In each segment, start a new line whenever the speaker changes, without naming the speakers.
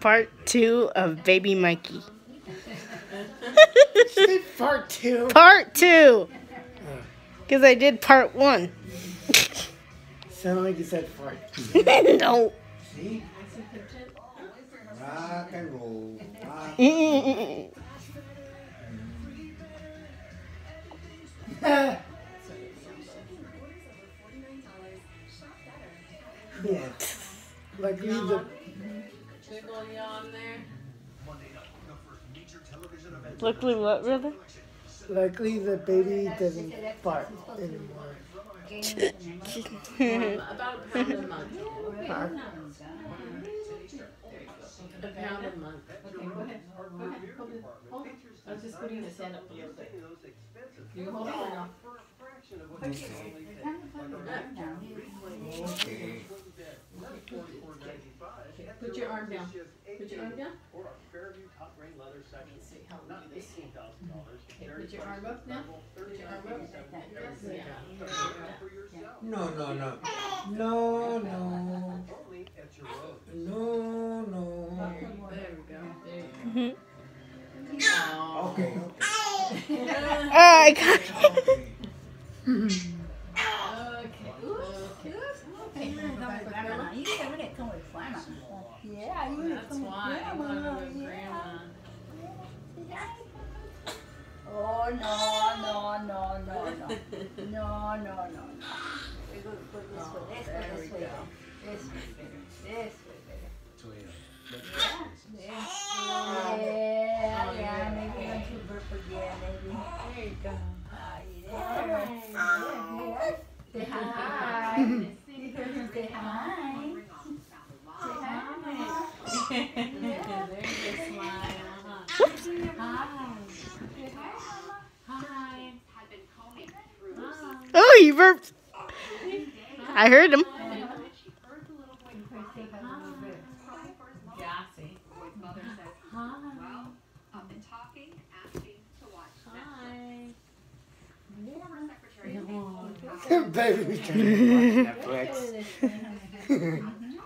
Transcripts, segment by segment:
part 2 of Baby Mikey.
Part 2?
Part 2! Because I did part 1.
Sounded like you said fart.
No.
See? Rock and roll. Rock yeah. Luckily the
Luckily what, brother?
luckily the baby doesn't fart anymore.
About a pound a month.
Huh?
A pound a month. Okay, go ahead. Go ahead. Hold it. Hold it. I was just putting his hand up a little bit. You hold it or no?
Okay.
Put your arm down. Put your arm down. Let me see how we do this. Okay, put your arm up now. Put your arm up. Yes, yeah.
No, no, no. No, no. No, no.
There we go. There you go. Oh.
Okay.
I got it.
Yeah, that's why I want to go with Grandma.
Oh, no. No. We go put this way. Let's go this way. This way better. Yeah, maybe I'm too burp again, maybe.
There you go.
Say hi. Say hi.
There's your smile. Hi.
Oh, he burped. I heard him.
Gassy.
Baby, we trying to watch Netflix.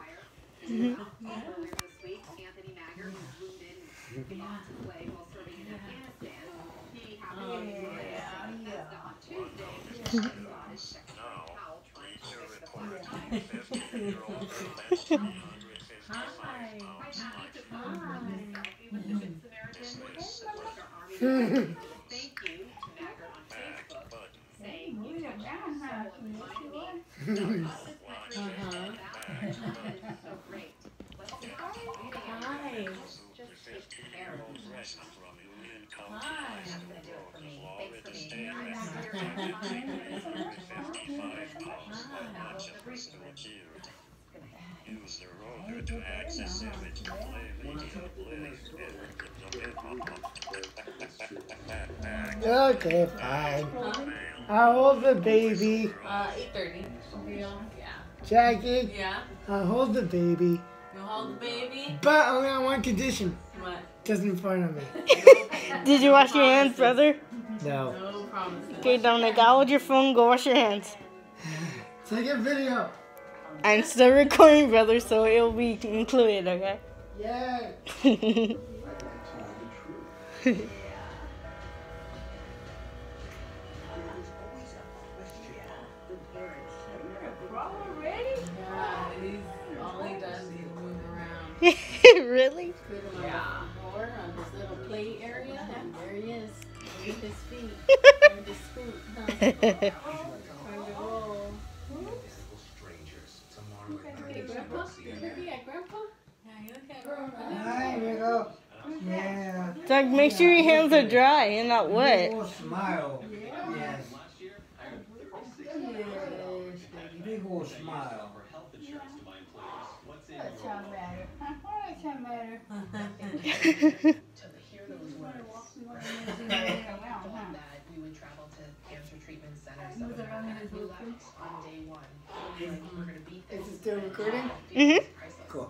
Use the roller to access it to play
Okay, fine. I'll hold the baby.
8:30. Yeah.
Jackie,
Yeah.
I'll hold the baby.
You hold the baby.
But only on one condition.
What?
Doesn't fart on me.
Did you wash your hands, brother?
No.
No promises.
Okay, Dominic, I'll hold your phone. Go wash your hands.
Take a video.
I'm still recording, brother, so it'll be included, okay?
Yay.
Yeah, all he does is move around.
Really?
Yeah. On this little play area, and there he is. With his feet. Trying to scoot. Trying to roll. Hey, Grandpa? You looking at Grandpa? Yeah, you look at Grandpa.
Hi, here we go. Yeah.
Doug, make sure your hands are dry and not wet.
Big old smile. Yes. Big old smile.
That's not matter. That's not matter.
We would travel to cancer treatment centers on day one. We're going to beat
Is it still recording?
Mm-hmm.
Cool.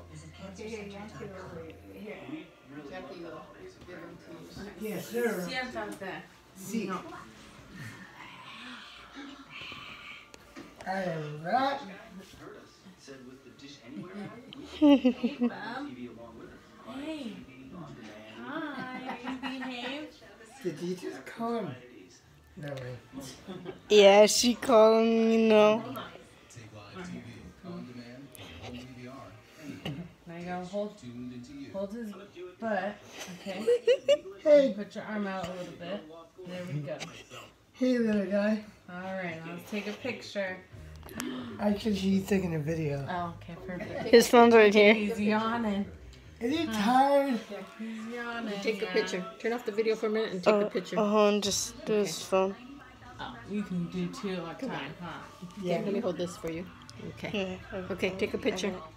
Jackie will give him to you.
Yes, sir.
Siéntate.
See. I am right.
Hey, Bob. Hey,
Did you just call him? No way.
Yeah, she called him, you know.
Now you gotta hold his butt, okay?
Hey,
Put your arm out a little bit. There we go.
hey, little guy.
Alright, now let's take a picture.
Actually, she's taking a video.
Oh, okay, perfect.
His phone's right here.
He's yawning.
Is he tired?
He's yawning.
Take a
yeah.
picture. Turn off the video for a minute and take a picture.
And just do his phone.
Oh, you can do two at a time, huh?
Yeah, let me hold this for you. Okay.
Yeah.
Okay, take a picture.